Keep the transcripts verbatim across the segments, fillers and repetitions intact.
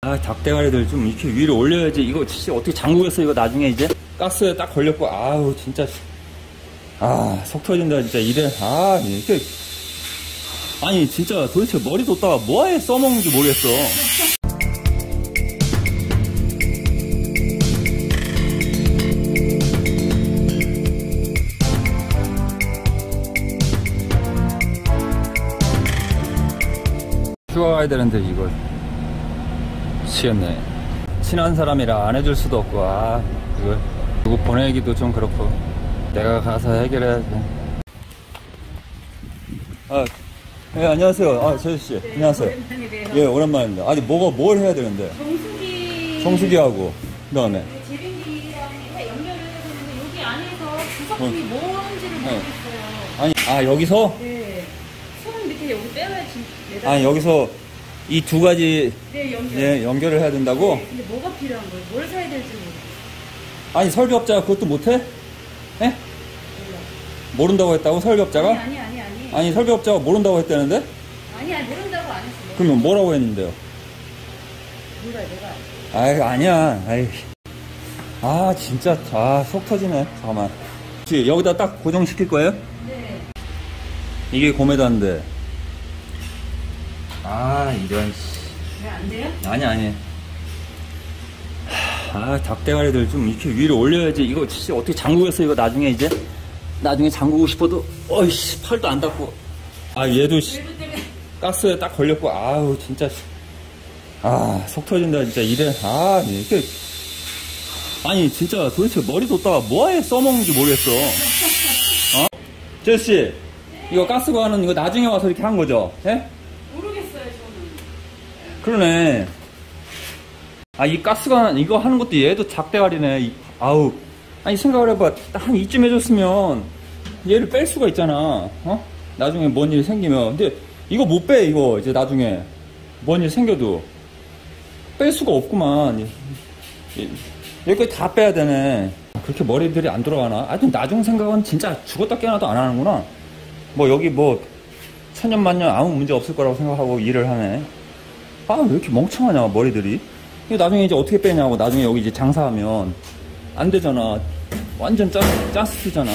아, 닭대가리들 좀 이렇게 위로 올려야지. 이거 진짜 어떻게 잠그겠어, 이거 나중에 이제? 가스에 딱 걸렸고, 아우, 진짜. 아, 속 터진다, 진짜. 이래. 아, 이렇게. 아니, 진짜 도대체 머리 뒀다가 뭐에 써먹는지 모르겠어. 휴가 가야 되는데, 이걸. 미치겠네. 친한 사람이라 안 해줄 수도 없고, 아, 이걸. 누구 보내기도 좀 그렇고. 내가 가서 해결해야지. 아, 예, 안녕하세요. 아, 재수씨. 네, 안녕하세요. 오랜만이네요. 예, 오랜만입니다. 아니, 뭐가, 뭘 해야 되는데? 정수기. 정수기하고, 그 다음에. 네, 제빙기랑 연결을 해야 되는데, 여기 안에서 구석이 어. 뭔지를 모르겠어요. 네. 아니, 아, 여기서? 네. 손 밑에 여기 빼야지. 아니, 여기서 이 두 가지. 네, 연결. 예, 연결을 해야 된다고? 네, 근데 뭐가 필요한 거예요? 뭘 사야 될지 모르겠어요. 아니, 설비업자가 그것도 못해? 예? 몰라. 모른다고 했다고, 설비업자가? 아니, 아니, 아니, 아니. 아니, 설비업자가 모른다고 했다는데? 아니, 아니, 모른다고 안 했어요. 그러면 뭐라고 했는데요? 몰라요, 내가. 아이, 아니야. 아이. 아, 진짜. 아, 속 터지네. 잠깐만. 혹시 여기다 딱 고정시킬 거예요? 네. 이게 고메다인데. 아, 이런. 왜 안 돼요? 아니, 아니. 아, 닭대가리들 좀 이렇게 위로 올려야지. 이거 진짜 어떻게 잠그겠어, 이거 나중에 이제? 나중에 잠그고 싶어도, 어이씨, 팔도 안 닿고. 아, 얘도 씨, 가스에 딱 걸렸고, 아우, 진짜. 아, 속 터진다, 진짜. 이래. 아, 이렇게. 아니, 진짜 도대체 머리 뒀다가 뭐에 써먹는지 모르겠어. 어? 제수씨, 이거 가스관은 이거 나중에 와서 이렇게 한 거죠? 예? 모르겠어요, 저는. 그러네. 아, 이 가스관, 이거 하는 것도 얘도 작대가리네. 이, 아우. 아니, 생각을 해봐. 한 이쯤 해줬으면 얘를 뺄 수가 있잖아. 어? 나중에 뭔 일이 생기면. 근데 이거 못 빼, 이거. 이제 나중에. 뭔 일 생겨도. 뺄 수가 없구만. 여기까지 다 빼야 되네. 그렇게 머리들이 안 돌아가나? 하여튼 나중 생각은 진짜 죽었다 깨어나도 안 하는구나. 뭐 여기 뭐 천년만년 아무 문제 없을 거라고 생각하고 일을 하네. 아, 왜 이렇게 멍청하냐, 머리들이. 이거 나중에 이제 어떻게 빼냐고. 나중에 여기 이제 장사하면 안 되잖아. 완전 짜, 짜스티잖아.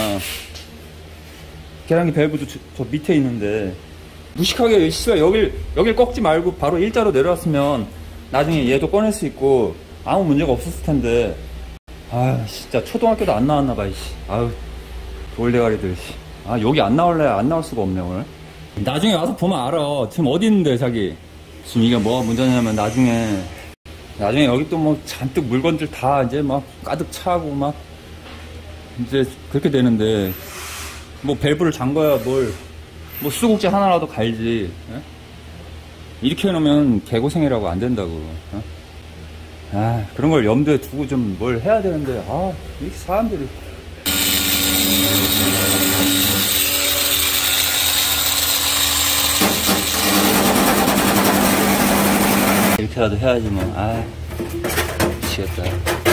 계량기 밸브도 저, 저 밑에 있는데. 무식하게 씨발 여길 여길 꺾지 말고 바로 일자로 내려왔으면 나중에 얘도 꺼낼 수 있고 아무 문제가 없었을 텐데. 아, 진짜 초등학교도 안 나왔나 봐. 이씨. 아유, 돌대가리들. 아, 여기 안 나올래? 안 나올 수가 없네 오늘. 나중에 와서 보면 알아. 지금 어디 있는데 자기. 지금 이게 뭐가 문제냐면 나중에 나중에 여기 또 뭐 잔뜩 물건들 다 이제 막 가득 차고 막 이제 그렇게 되는데 뭐 밸브를 잠궈야 뭘 뭐 수국제 하나라도 갈지. 에? 이렇게 해놓으면 개고생이라고 안 된다고. 어? 아, 그런 걸 염두에 두고 좀 뭘 해야 되는데, 아, 이렇게 사람들이. 이렇게라도 해야지 뭐. 아, 미치겠다.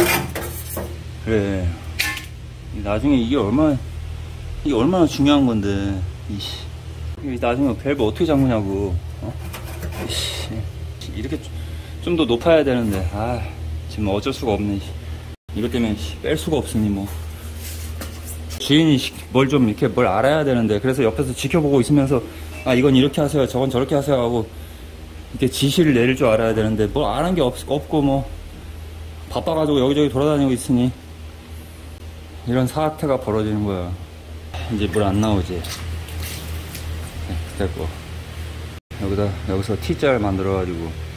그래, 나중에 이게 얼마나 이게 얼마나 중요한 건데. 이씨, 나중에 밸브 어떻게 잠그냐고. 어? 이씨, 이렇게 좀 더 높아야 되는데. 아, 지금 어쩔 수가 없네. 이것 때문에 뺄 수가 없으니 뭐. 주인이 뭘 좀 이렇게 뭘 알아야 되는데. 그래서 옆에서 지켜보고 있으면서 아, 이건 이렇게 하세요, 저건 저렇게 하세요 하고 이렇게 지시를 내릴 줄 알아야 되는데 뭘 아는 게 없, 없고 뭐 바빠가지고 여기저기 돌아다니고 있으니 이런 사태가 벌어지는 거야. 이제 물 안 나오지. 네, 됐고 여기다 여기서 T자를 만들어가지고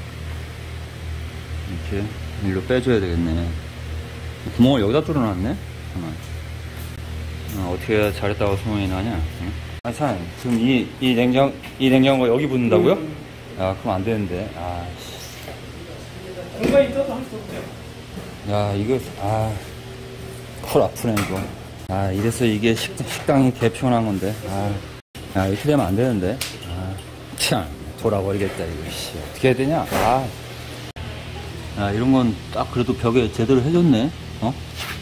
이렇게 일로 빼줘야 되겠네. 구멍을 여기다 뚫어놨네. 잠깐만. 어, 어떻게 해야 잘했다고 소문이 나냐? 응? 아니, 참, 지금 이, 이 냉장, 이 냉장고 여기 붙는다고요? 음. 아, 그럼 안 되는데. 아, 씨. 공간이 있어서 할 수 없어요. 야, 이거, 아, 콜 아프네, 이거. 아, 이래서 이게 식, 식당이 개편한 건데. 아, 야, 이렇게 되면 안 되는데. 아, 참, 돌아버리겠다, 이거, 씨. 어떻게 해야 되냐? 아. 야, 이런 건 딱 그래도 벽에 제대로 해줬네. 어?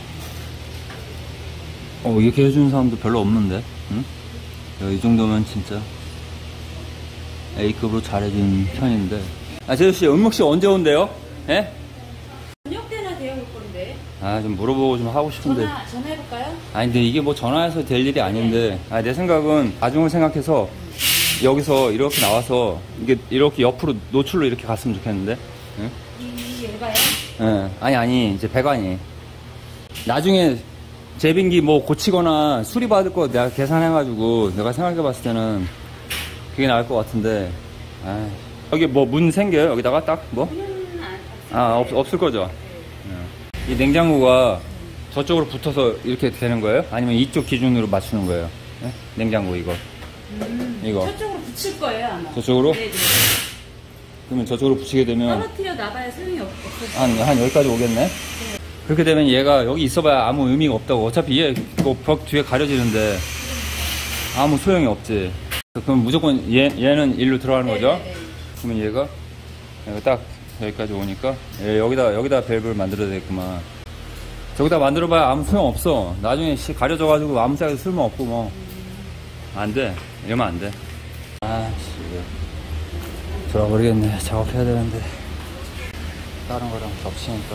어, 이렇게 해주는 사람도 별로 없는데. 응? 야, 이 정도면 진짜 A급으로 잘해준 편인데. 아, 제수씨, 은목씨 언제 온대요? 예? 저녁 때나 되어 올 건데. 아, 좀 물어보고 좀 하고 싶은데. 전화, 전화해볼까요? 아니, 근데 이게 뭐 전화해서 될 일이 아닌데, 아, 내 생각은 나중을 생각해서 여기서 이렇게 나와서 이게 이렇게 옆으로 노출로 이렇게 갔으면 좋겠는데. 응? 이 얘가요? 예. 아니, 아니, 이제 배관이. 나중에 제빙기 뭐 고치거나 수리받을 거 내가 계산해가지고 내가 생각해봤을 때는 그게 나을 것 같은데. 아, 여기 뭐 문 생겨요? 여기다가 딱 뭐? 문은 안, 아, 없, 없을 거죠? 이 냉장고가 저쪽으로 붙어서 이렇게 되는 거예요? 아니면 이쪽 기준으로 맞추는 거예요? 네? 냉장고 이거. 음, 이거. 저쪽으로 붙일 거예요, 아마. 저쪽으로? 네네. 그러면 저쪽으로 붙이게 되면 떨어뜨려 놔봐야 소용이 없- 없어요. 한, 한 여기까지 오겠네? 네. 그렇게 되면 얘가 여기 있어봐야 아무 의미가 없다고. 어차피 얘 뭐 벽 뒤에 가려지는데 아무 소용이 없지. 그럼 무조건 얘, 얘는 일로 들어가는 거죠? 네네네. 그러면 얘가, 얘가 딱 여기까지 오니까 얘 여기다 여기다 밸브를 만들어야 되겠구만. 저기다 만들어봐야 아무 소용 없어. 나중에 씨 가려져가지고 아무 짝에도 쓸모 없고 뭐 안 돼. 이러면 안 돼. 아씨 돌아버리겠네. 작업해야 되는데 다른 거랑 겹치니까.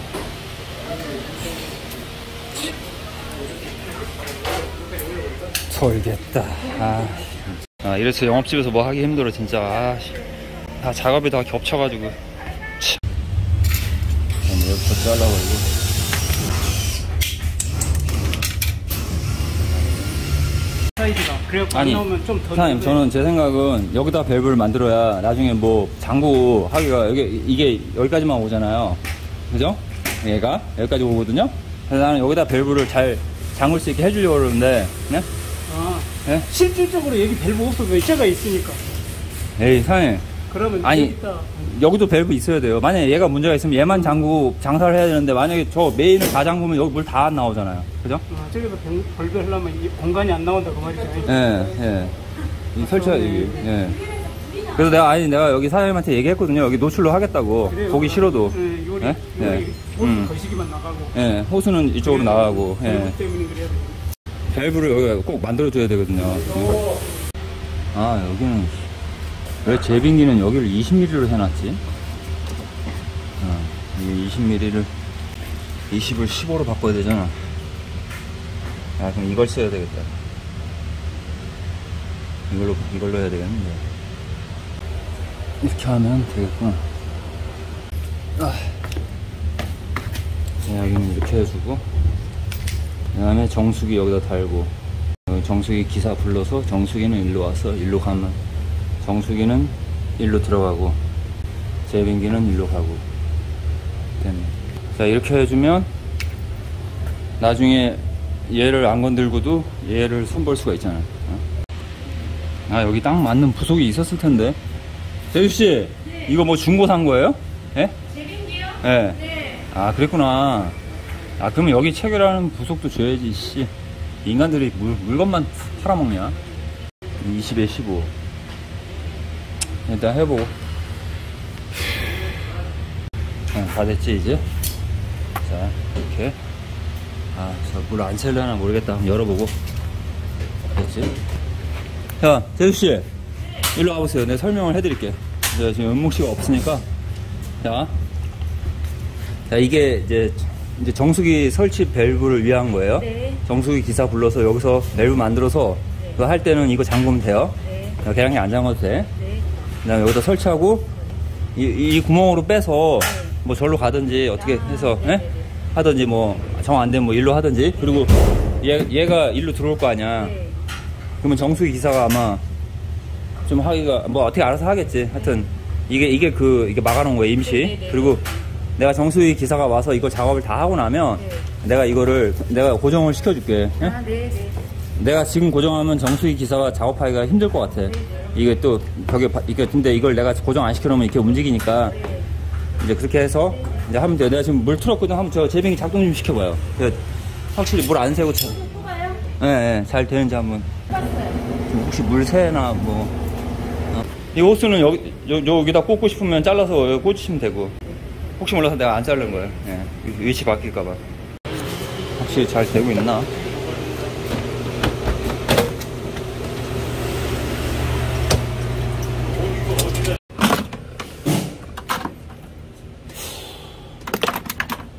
돌겠다. 아, 아 이래서 영업집에서 뭐 하기 힘들어 진짜. 아, 다 작업이 다 겹쳐가지고. 치. 여기부터 잘라버리고. 사이즈가 그래갖고 아니, 안 나오면 좀 더. 사장님, 저는 제 생각은 여기다 밸브를 만들어야 나중에 뭐 장구 하기가 여기 이게 여기까지만 오잖아요. 그죠? 얘가 여기까지 오거든요. 그래서 나는 여기다 밸브를 잘 잠글 수 있게 해주려고 그러는데, 네? 아, 네? 실질적으로 여기 밸브 없어도 외자가 있으니까. 에이, 사장님. 그러면 아니, 여기다 여기도 밸브 있어야 돼요. 만약에 얘가 문제가 있으면 얘만 잠그고 장사를 해야 되는데, 만약에 저 메인을 다 잠그면 여기 물 다 안 나오잖아요. 그죠? 아, 저기서 벌벌 하려면 이 공간이 안 나온다 그 말이죠. 예, 예. 이 설치가, 이게, 예. 그래서 내가, 아니, 내가 여기 사장님한테 얘기했거든요. 여기 노출로 하겠다고. 그래요. 보기 싫어도. 네, 요리, 예? 요리, 예. 호수 음. 거시기만 나가고. 예, 호수는 이쪽으로 나가고, 예. 그 때문에 그래야 돼. 밸브를 여기 꼭 만들어줘야 되거든요. 아, 여기는, 왜 제빙기는 여기를 이십 밀리미터로 해놨지? 어, 이 이십 밀리미터를, 이십을 십오로 바꿔야 되잖아. 아, 그럼 이걸 써야 되겠다. 이걸로, 이걸로 해야 되겠는데. 이렇게 하면 되겠구나. 아. 자, 여기는 이렇게 해주고, 그 다음에 정수기 여기다 달고, 정수기 기사 불러서 정수기는 일로 와서 일로 가면, 정수기는 일로 들어가고, 제빙기는 일로 가고, 됐네. 자, 이렇게 해주면, 나중에 얘를 안 건들고도 얘를 손볼 수가 있잖아요. 아, 여기 딱 맞는 부속이 있었을 텐데. 재주씨, 네. 이거 뭐 중고 산 거예요? 예? 제빙기요? 예. 네. 아, 그랬구나. 아, 그러면 여기 체결하는 부속도 줘야지, 씨. 인간들이 물, 물건만 팔아먹냐? 이십에 십오. 일단 해보고. 아, 다 됐지, 이제? 자, 이렇게. 아, 저 물 안 샜려나 모르겠다. 한번 열어보고. 됐지? 자, 재수씨. 네. 일로 와보세요. 내가 설명을 해드릴게. 제가 지금 은목씨가 없으니까. 자. 자, 이게 이제, 이제 정수기 설치 밸브를 위한 거예요. 네. 정수기 기사 불러서 여기서 밸브 만들어서 네. 그거 할 때는 이거 잠그면 돼요. 네. 계량기 안 잠궈도 돼. 네. 그 다음에 여기다 설치하고 이, 이 구멍으로 빼서 네. 뭐 절로 가든지 어떻게 아, 해서 네, 예? 네, 네. 하든지 뭐 정 안 되면 뭐 일로 하든지. 그리고 얘, 얘가 일로 들어올 거 아니야. 네. 그러면 정수기 기사가 아마 좀 하기가 뭐 어떻게 알아서 하겠지. 하여튼 이게 이게 그 이게 막아놓은 거예요, 임시. 네, 네, 네. 그리고 내가 정수기 기사가 와서 이거 작업을 다 하고 나면 네. 내가 이거를 내가 고정을 시켜줄게. 예? 아, 네, 네. 내가 지금 고정하면 정수기 기사가 작업하기가 힘들 것 같아. 네, 네. 이게 또 벽에 바- 이게 근데 이걸 내가 고정 안 시켜놓으면 이렇게 움직이니까 네. 이제 그렇게 해서 이제 하면 돼요. 내가 지금 물 틀었거든. 한번 저 제빙기 작동 좀 시켜봐요. 그래서 확실히 물 안 새고 차, 뽑아요? 예, 예, 잘 되는지 한번. 뽑았어요. 지금 혹시 물 새나 뭐. 어. 이 호스는 여기 여, 여기다 꽂고 싶으면 잘라서 여기 꽂으시면 되고. 혹시 몰라서 내가 안 자른 거예요. 예, 위치 바뀔까봐. 확실히 잘 되고 있나?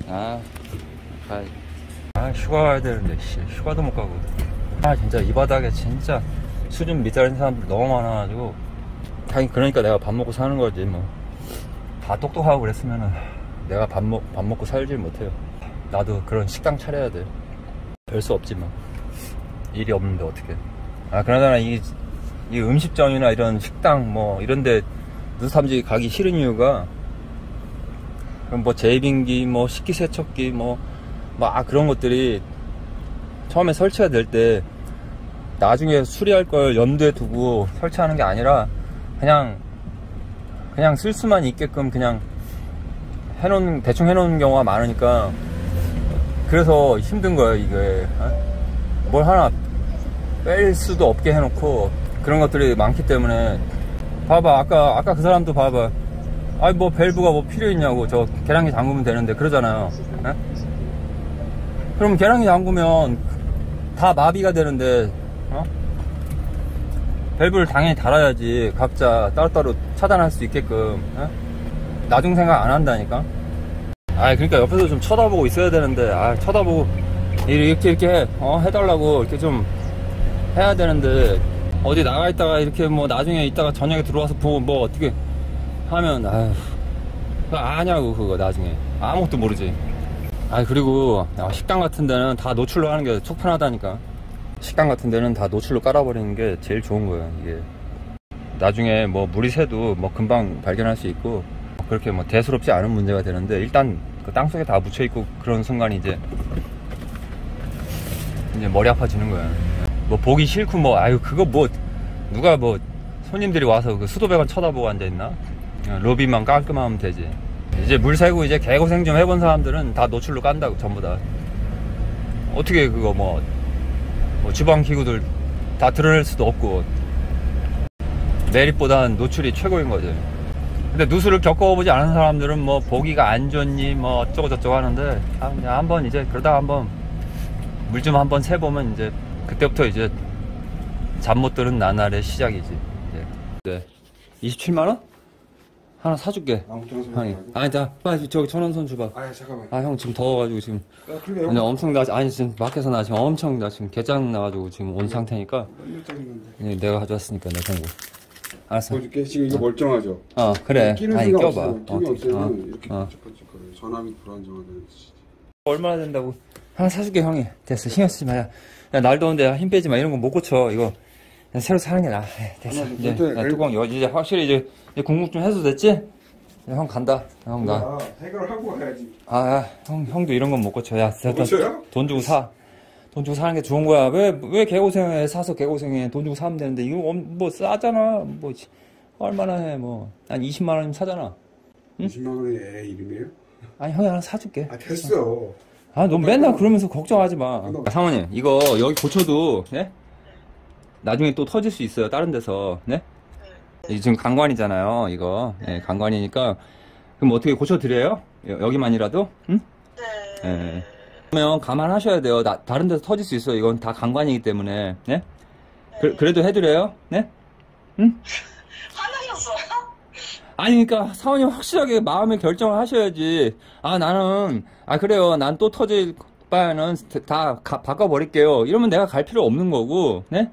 아, 아, 아 휴가 가야 되는데, 씨, 휴가도 못 가고. 아, 진짜 이 바닥에 진짜 수준 미달인 사람들 너무 많아가지고. 하긴 그러니까 내가 밥 먹고 사는 거지, 뭐. 다 똑똑하고 그랬으면은 내가 밥, 먹, 밥 먹고 살질 못해요. 나도 그런 식당 차려야 돼. 별 수 없지만. 일이 없는데 어떡해. 아, 그나저나 이, 이 음식점이나 이런 식당 뭐 이런데 누삼지 가기 싫은 이유가 그럼 뭐 제빙기 뭐 식기세척기 뭐 막 그런 것들이 처음에 설치가 될 때 나중에 수리할 걸 염두에 두고 설치하는 게 아니라 그냥 그냥 쓸 수만 있게끔 그냥 해놓은 대충 해놓은 경우가 많으니까 그래서 힘든 거예요 이게. 뭘 하나 뺄 수도 없게 해놓고 그런 것들이 많기 때문에. 봐봐, 아까 아까 그 사람도 봐봐. 아이 뭐 밸브가 뭐 필요 있냐고. 저 계량기 잠그면 되는데 그러잖아요. 에? 그럼 계량기 잠그면 다 마비가 되는데 어? 밸브를 당연히 달아야지. 각자 따로따로 차단할 수 있게끔. 에? 나중 생각 안 한다니까. 아, 그러니까 옆에서 좀 쳐다보고 있어야 되는데, 아, 쳐다보고 이렇게 이렇게 해, 어 해달라고 이렇게 좀 해야 되는데 어디 나가 있다가 이렇게 뭐 나중에 있다가 저녁에 들어와서 보고 뭐 어떻게 하면 아휴 그거 아냐고. 그거 나중에 아무것도 모르지. 아, 그리고 식당 같은 데는 다 노출로 하는 게 속 편하다니까. 식당 같은 데는 다 노출로 깔아버리는 게 제일 좋은 거야. 이게 나중에 뭐 물이 새도 뭐 금방 발견할 수 있고 그렇게 뭐 대수롭지 않은 문제가 되는데, 일단 그 땅속에 다 묻혀있고 그런 순간 이제 이제 머리 아파지는 거야. 뭐 보기 싫고 뭐 아유 그거 뭐 누가 뭐 손님들이 와서 그 수도배관 쳐다보고 앉아있나. 로비만 깔끔하면 되지. 이제 물 새고 이제 개고생 좀 해본 사람들은 다 노출로 깐다고. 전부 다 어떻게 그거 뭐, 뭐 주방 기구들 다 드러낼 수도 없고 매립보단 노출이 최고인 거지. 근데 누수를 겪어보지 않은 사람들은 뭐 보기가 안 좋니 뭐 어쩌고 저쩌고 하는데, 아 그냥 한번 이제 그러다가 한번 물 좀 한번 새보면 이제 그때부터 이제 잠 못 드는 나날의 시작이지. 이제. 네. 이십칠만 원? 하나 사줄게. 형이. 아니, 자, 빨리 저기 천원선 줘봐. 아, 잠깐만. 아, 형 지금 더워가지고 지금. 아, 그래. 아니, 엄청 나, 아니, 지금 밖에서 나 지금 엄청 나 지금 개장 나가지고 지금 온 상태니까. 몇 장인데? 네, 내가 가져왔으니까 내 공부. 알았어. 보여줄게. 지금 이거 멀쩡하죠? 어, 그래. 끼는 아니, 수가 껴봐. 없어. 끼면 어, 없으면 어, 이렇게 어. 번쩍번쩍거려. 전압이 불안정하다는 뜻이지. 얼마나 된다고. 하나 사줄게, 형이. 됐어. 신경 쓰지 마. 야, 야, 날 더운데 힘 빼지 마. 이런 거 못 고쳐. 이거. 그냥 새로 사는 게 나아. 됐어. 아니, 이제 근데 야, 뚜껑, 이제 확실히 이제, 이제 공국 좀 해도 됐지? 형 간다. 형 나. 아, 해결하고 가야지. 아, 야, 형, 형도 이런 건 못 고쳐. 야, 못 고쳐요? 돈 주고 사. 돈 주고 사는 게 좋은 거야. 왜, 왜 개고생해? 사서 개고생해. 돈 주고 사면 되는데. 이거 뭐 싸잖아. 뭐, 얼마나 해, 뭐. 한 이십만 원이면 사잖아. 응? 이십만 원이 애 이름이에요? 아니, 형이 하나 사줄게. 아, 됐어. 아, 너 맨날 그러면서 걱정하지 마. 아, 사모님, 이거 여기 고쳐도, 예? 나중에 또 터질 수 있어요. 다른 데서, 네? 이 지금 강관이잖아요, 이거. 예, 강관이니까. 그럼 어떻게 고쳐드려요? 여, 여기만이라도? 응? 네. 예. 그러면 감안하셔야 돼요. 나, 다른 데서 터질 수 있어요. 이건 다 강관이기 때문에. 네? 그, 그래도 해드려요? 네? 응? 화나셨어요? 아니, 그러니까 사모님 확실하게 마음의 결정을 하셔야지. 아, 나는, 아, 그래요. 난 또 터질 바에는 다 가, 바꿔버릴게요. 이러면 내가 갈 필요 없는 거고, 네?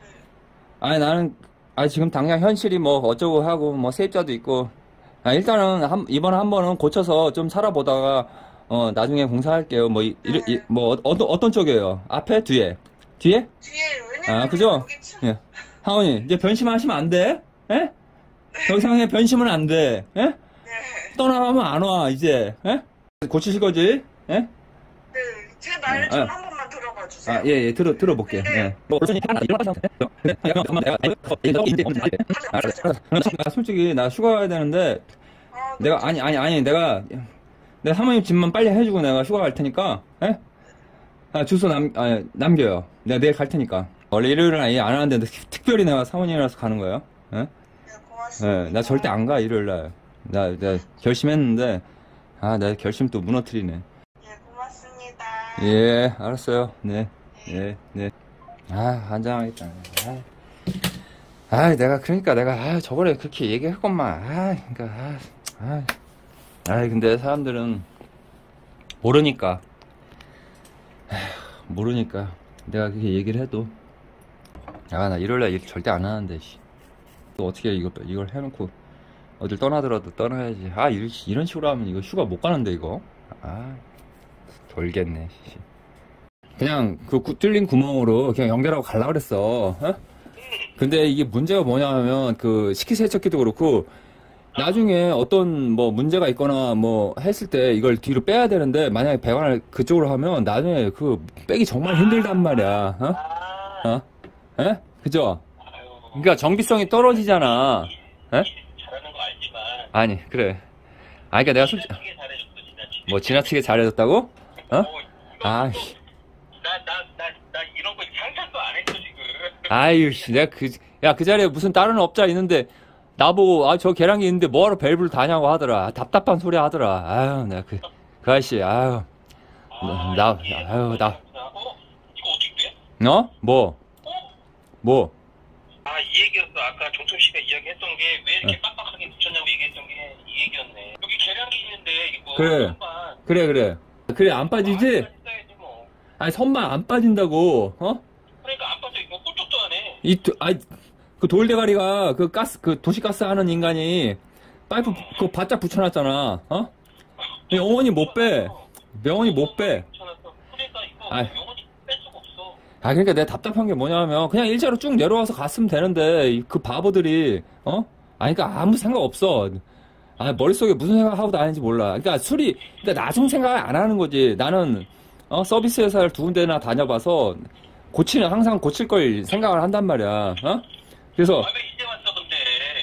아니, 나는, 아, 지금 당장 현실이 뭐 어쩌고 하고, 뭐 세입자도 있고, 아, 일단은 한, 이번에 한 번은 고쳐서 좀 살아보다가, 어, 나중에 공사할게요. 뭐, 이, 이, 이, 뭐, 어, 어떤, 어떤 쪽이에요? 앞에? 뒤에? 뒤에? 뒤에 왜냐면 아, 그죠? 여기 층- 예. 하원이, 이제 변심하시면 안 돼? 예? 더 이상의 변심은 안 돼. 예? 네. 떠나가면 안 와, 이제. 예? 고치실 거지? 예? 네. 제 말을 좀 아. 한 번만 들어봐 주세요. 아, 예, 예, 들어, 들어볼게. 예. 뭐, 하나, 나 솔직히, 나 휴가 가야 되는데, 아, 내가, 아니, 아니, 아니, 내가, 내가 사모님 집만 빨리 해주고 내가 휴가 갈 테니까, 예? 아, 주소 남, 아, 남겨요. 내가 내일 갈 테니까. 원래 일요일은 아예 안 하는데, 특별히 내가 사모님이라서 가는 거예요. 예? 네, 고맙습니다. 예, 나 절대 안 가, 일요일 날. 나, 나 결심했는데, 아, 나 결심 또 무너뜨리네. 예, 고맙습니다. 예, 알았어요. 네, 네, 네. 아, 환장하겠다. 아, 아, 내가, 그러니까 내가, 아, 저번에 그렇게 얘기했건만. 아, 그러니까, 아, 아. 아, 근데 사람들은 모르니까. 에휴, 모르니까. 내가 그렇게 얘기를 해도. 아, 나 일요일날 일 절대 안 하는데, 씨. 또 어떻게 이거, 이걸 해놓고, 어딜 떠나더라도 떠나야지. 아, 이런, 이런 식으로 하면 이거 휴가 못 가는데, 이거. 아, 돌겠네, 씨. 그냥 그 구, 뚫린 구멍으로 그냥 연결하고 갈라 그랬어. 어? 근데 이게 문제가 뭐냐면, 그, 식기세척기도 그렇고, 나중에 어떤 뭐 문제가 있거나 뭐 했을 때 이걸 뒤로 빼야 되는데, 만약에 배관을 그쪽으로 하면 나중에 그 빼기 정말 힘들단 말이야. 어? 어? 에? 그죠? 그러니까 정비성이 떨어지잖아. 에? 잘하는 거 알지만. 아니, 그래. 아, 그러니까 내가 솔직히. 지나치게 잘해줬어, 지나치게. 뭐 지나치게 잘해줬다고? 어? 아, 씨. 나, 나, 나, 나 이런 거 상상도 안 했어, 지금. 아유, 씨. 내가 그, 야, 그 자리에 무슨 다른 업자 있는데, 나보고, 아, 저 계량기 있는데 뭐하러 밸브를 다냐고 하더라. 답답한 소리 하더라. 아유, 내가 그, 그 아저씨, 아유. 아, 나, 이게 아유, 나. 어? 이거 어떻게 돼? 어? 뭐? 어? 뭐? 아, 이 얘기였어. 아까 종철 씨가 이야기했던 게 왜 이렇게 어. 빡빡하게 붙였냐고 얘기했던 게 이 얘기였네. 여기 계량기 있는데 이거 그래. 선반 그래, 그래. 그래, 안 아, 빠지지? 빠진다야지 뭐. 아니, 선만 안 빠진다고, 어? 그러니까 안 빠져. 이거 꿀쩍도 안 해. 이, 도- 아이, 그 돌대가리가, 그 가스, 그 도시가스 하는 인간이, 파이프, 그거 바짝 붙여놨잖아, 어? 영원히 못 빼. 영원히 못 빼. 붙여놨어. 그러니까 이거 아이. 영원히 뺄 수가 없어. 아, 그러니까 내가 답답한 게 뭐냐면, 그냥 일자로 쭉 내려와서 갔으면 되는데, 이- 그 바보들이, 어? 아니, 그러니까 아무 생각 없어. 아, 머릿속에 무슨 생각하고 다니는지 몰라. 그러니까 술이, 그러니까 나중 생각을 안 하는 거지. 나는, 어, 서비스 회사를 두 군데나 다녀봐서, 고치는, 항상 고칠 걸 생각을 한단 말이야, 어? 그래서, 아, 왜 이제 왔어, 근데?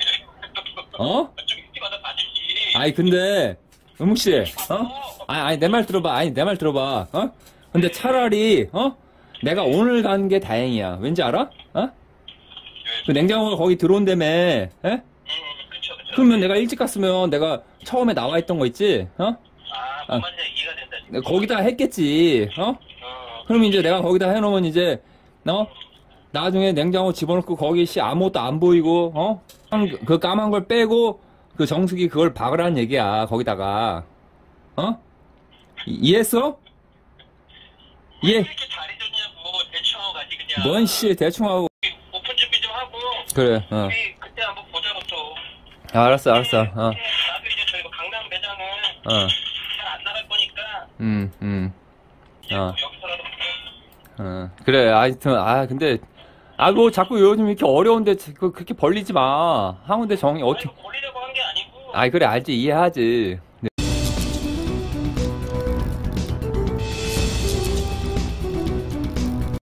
어? 좀 일찍 와서 봐주지. 아니, 근데, 음욱씨, 어? 아니, 아니, 내 말 들어봐. 아니, 내 말 들어봐. 어? 근데 차라리, 어? 내가 오늘 간 게 다행이야. 왠지 알아? 어? 그 냉장고가 거기 들어온다며, 에? 응, 그쵸, 그쵸. 그러면 내가 일찍 갔으면 내가 처음에 나와 있던 거 있지? 어? 아, 뭔 말인지 이해가 된다, 지금. 내가 거기다 했겠지, 어? 어, 그럼 이제 내가 거기다 해놓으면 이제, 어? 나중에 냉장고 집어넣고 거기 씨 아무것도 안 보이고, 어? 한- 그 까만 걸 빼고, 그 정수기 그걸 박으라는 얘기야, 거기다가. 어? 이- 이해했어? 왜 이해? 이렇게 잘해줬냐고, 대충 하고 가지, 그냥. 뭔 씨, 대충 하고. 오픈 준비 좀 하고. 그래, 어. 우리 그때 한번 보자고 또. 아, 알았어, 알았어, 어. 네, 나도 이제 저희가 강남 매장은 어. 잘 안 나갈 거니까. 음, 음. 이제 어. 뭐 여기서라도 어. 그래, 하여튼, 아, 근데, 아, 뭐, 자꾸 요즘 이렇게 어려운데, 그, 그렇게 벌리지 마. 하는데 정이, 아니, 어떻게, 뭐 걸리려고 한 게 아니고. 아이, 그래, 알지, 이해하지.